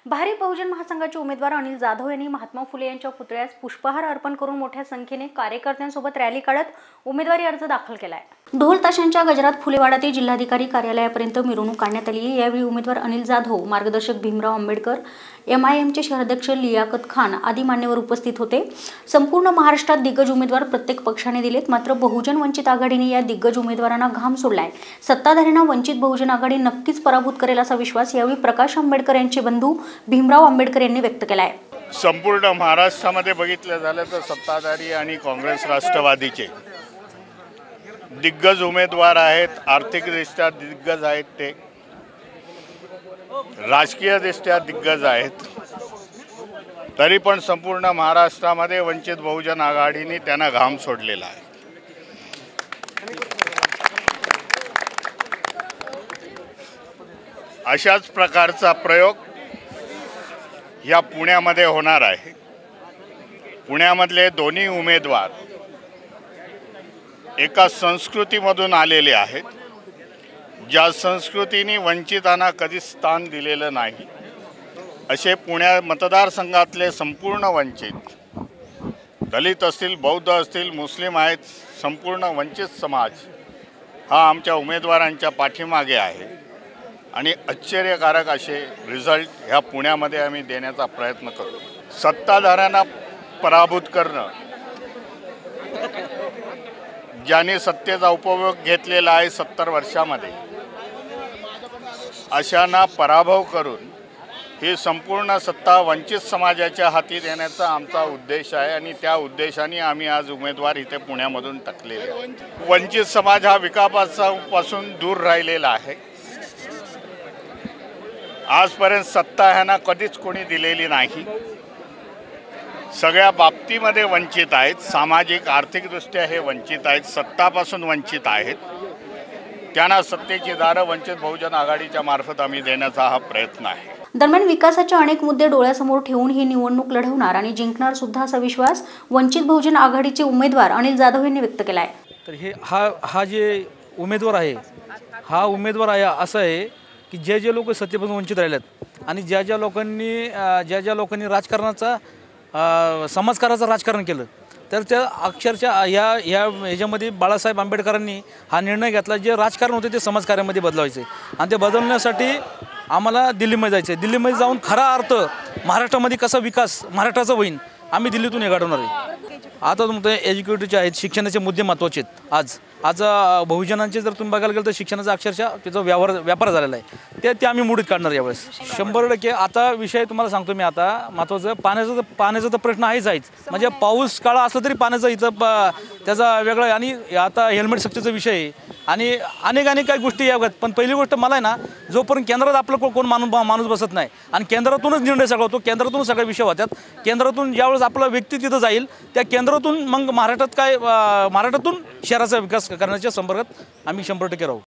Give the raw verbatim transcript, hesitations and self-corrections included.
भारिप बहुजन महासंघाचे उमेदवार अनिल जाधव यांनी महात्मा फुले यांच्या पुतळ्यास पुष्पहार अर्पण करून मोठ्या संख्येने कार्यकर्त्यांसोबत रॅली काढत उमेदवारी अर्ज दाखल केलाय। ढोल ताशांच्या गजरात फुलेवाडा ते जिल्हाधिकारी कार्यालयापर्यंत मिरवणूक काढण्यात आली। यावेळी उमेदवार अनिल जाधव, मार्गदर्शक भीमराव आंबेडकर, एम आय एमचे शहराध्यक्ष लियाकत खान आदी मान्यवर उपस्थित होते। संपूर्ण महाराष्ट्रात दिग्गज उमेदवार प्रत्येक पक्षाने दिलेत, मात्र बहुजन वंचित आघाडीने या दिग्गज उमेदवारांना घाम सोडलाय। सत्ताधाऱ्यांना वंचित बहुजन आघाडी नक्कीच पराभूत करेल असा विश्वास यावेळी प्रकाश आंबेडकर यांचे बंधू भीमराव आंबेडकर यांनी व्यक्त केलाय। संपूर्ण महाराष्ट्रामध्ये बघितलं झालं तर सत्ताधारी आणि काँग्रेस राष्ट्रवादीचे दिग्गज उमेदवार आहेत, आर्थिकदृष्ट्या दिग्गज आहेत, ते राजकीयदृष्ट्या दिग्गज आहेत, तरी पण संपूर्ण महाराष्ट्रामध्ये वंचित बहुजन आघाडीने त्यांना घाम सोडलेला आहे। अशाच प्रकारचा प्रयोग या पुण्यामध्ये होणार आहे। पुण्यामधले दोन्ही उमेदवार एका संस्कृतीमधून आलेले आहेत, ज्या संस्कृतीने वंचितांना कधी स्थान दिलेलं नाही। असे पुण्या मतदारसंघातले संपूर्ण वंचित, दलित असतील, बौद्ध असतील, मुस्लिम आहेत, संपूर्ण वंचित समाज हा आमच्या उमेदवारांच्या पाठीमागे आहे आणि आश्चर्यकारक असे रिझल्ट ह्या पुण्यामध्ये आम्ही देण्याचा प्रयत्न करू। सत्ताधाऱ्यांना पराभूत करणं, ज्याने सत्तेचा उपभोग घेतलेला आहे सत्तर वर्षामध्ये, अशांना पराभव करून ही संपूर्ण सत्ता वंचित समाजाच्या हाती देण्याचा आमचा उद्देश आहे आणि त्या उद्देशाने आम्ही आज उमेदवार इथे पुण्यामधून टाकलेले आहेत। वंचित समाज हा विकासापासून दूर राहिलेला आहे। आजपर्यंत सत्ता ह्यांना कधीच कोणी दिलेली नाही। सगळ्या बाबतीमध्ये वंचित आहेत, सामाजिक आर्थिकदृष्ट्या हे वंचित आहेत, सत्तापासून वंचित आहेत। त्यांना सत्तेची दारं वंचित बहुजन आघाडीच्या मार्फत आम्ही देण्याचा हा प्रयत्न आहे। दरम्यान विकासाचे अनेक मुद्दे डोळ्यासमोर ठेवून ही निवडणूक लढवणार आणि जिंकणार सुद्धा असा विश्वास वंचित बहुजन आघाडीचे उमेदवार अनिल जाधव यांनी व्यक्त केलाय। तर हे हा हा जे उमेदवार आहे, हा उमेदवार आहे असं आहे की जे जे लोक सत्तेपासून वंचित राहिलेत आणि ज्या ज्या लोकांनी ज्या ज्या लोकांनी राजकारणाचा समाजकाराचं राजकारण केलं, तर त्या अक्षरशः या या ह्याच्यामध्ये बाळासाहेब आंबेडकरांनी हा निर्णय घेतला, जे राजकारण होते ते समाजकार्यामध्ये बदलावायचे आणि ते बदलण्यासाठी आम्हाला दिल्लीमध्ये जायचं आहे। दिल्लीमध्ये जाऊन खरा अर्थ महाराष्ट्रामध्ये कसा विकास महाराष्ट्राचा होईल, आम्ही दिल्लीतून हे घडवणार आहे। आता तुमचं एज्युकेटिव्हचे आहेत, शिक्षणाचे मुद्दे महत्त्वाचे आहेत। आज आज बहुजनांचे जर तुम्ही बघायला गेलं तर शिक्षणाचा अक्षरशः त्याचा व्यवहार व्यापार झालेला आहे, ते ते आम्ही मुडीत काढणार यावेळेस शंभर टक्के। आता विषय तुम्हाला सांगतो मी, आता महत्त्वाचं पाण्याचा तर पाण्याचा तर प्रश्न आहेच आहेच, म्हणजे पाऊस काळा असला तरी पाण्याचा इथं त्याचा वेगळा आहे आणि आता हेल्मेट सक्तीचा विषय आहे आणि अनेक अनेक काही गोष्टी या। पण पहिली गोष्ट मला आहे ना, जोपर्यंत केंद्रात आपलं को कोण माणूस माणूस बसत नाही आणि केंद्रातूनच निर्णय सगळा होतो, केंद्रातूनच सगळे विषय होतात, केंद्रातून ज्यावेळेस आपला व्यक्ती तिथं जाईल त्या केंद्रातून मग महाराष्ट्रात काय महाराष्ट्रातून शहराचा विकास करण्याच्या संपर्कात आम्ही शंभर टक्के राहू।